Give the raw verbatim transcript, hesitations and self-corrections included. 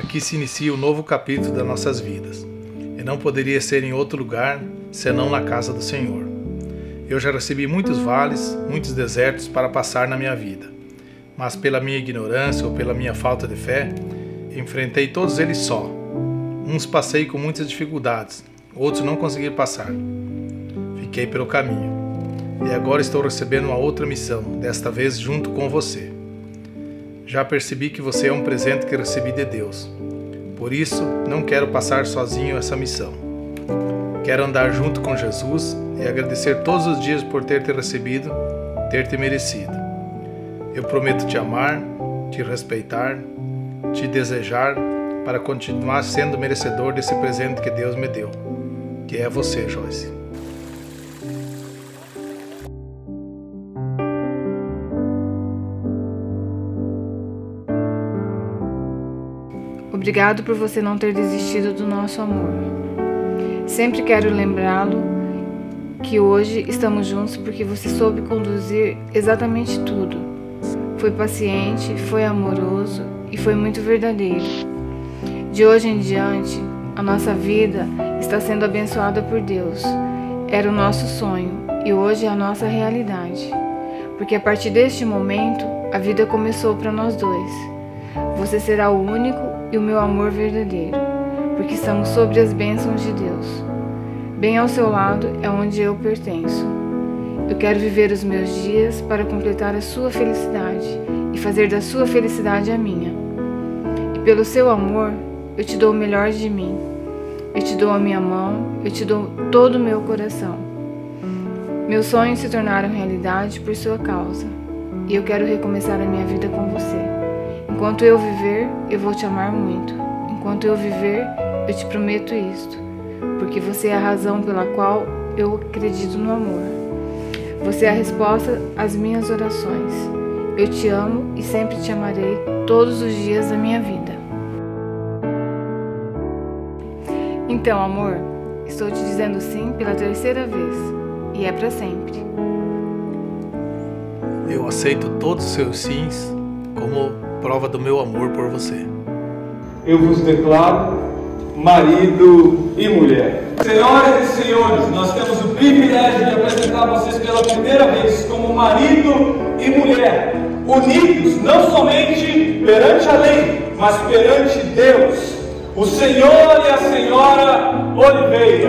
aqui se inicia um novo capítulo das nossas vidas. E não poderia ser em outro lugar, senão na casa do Senhor. Eu já recebi muitos vales, muitos desertos para passar na minha vida. Mas pela minha ignorância ou pela minha falta de fé, enfrentei todos eles só. Uns passei com muitas dificuldades, outros não consegui passar. Fiquei pelo caminho. E agora estou recebendo uma outra missão, desta vez junto com você. Já percebi que você é um presente que recebi de Deus. Por isso, não quero passar sozinho essa missão. Quero andar junto com Jesus e agradecer todos os dias por ter te recebido, ter te merecido. Eu prometo te amar, te respeitar, te desejar para continuar sendo merecedor desse presente que Deus me deu, que é você, Joyce. Obrigado por você não ter desistido do nosso amor. Sempre quero lembrá-lo que hoje estamos juntos porque você soube conduzir exatamente tudo. Foi paciente, foi amoroso e foi muito verdadeiro. De hoje em diante, a nossa vida está sendo abençoada por Deus. Era o nosso sonho e hoje é a nossa realidade. Porque a partir deste momento, a vida começou para nós dois. Você será o único e o meu amor verdadeiro, porque estamos sobre as bênçãos de Deus. Bem ao seu lado é onde eu pertenço. Eu quero viver os meus dias para completar a sua felicidade e fazer da sua felicidade a minha. E pelo seu amor, eu te dou o melhor de mim. Eu te dou a minha mão, eu te dou todo o meu coração. Meus sonhos se tornaram realidade por sua causa, e eu quero recomeçar a minha vida com você. Enquanto eu viver, eu vou te amar muito. Enquanto eu viver, eu te prometo isto, porque você é a razão pela qual eu acredito no amor. Você é a resposta às minhas orações. Eu te amo e sempre te amarei todos os dias da minha vida. Então, amor, estou te dizendo sim pela terceira vez, e é para sempre. Eu aceito todos os seus sims como prova do meu amor por você. Eu vos declaro marido e mulher. Senhoras e senhores, nós temos o privilégio de apresentar vocês pela primeira vez como marido e mulher, unidos não somente perante a lei, mas perante Deus, o Senhor e a Senhora Oliveira.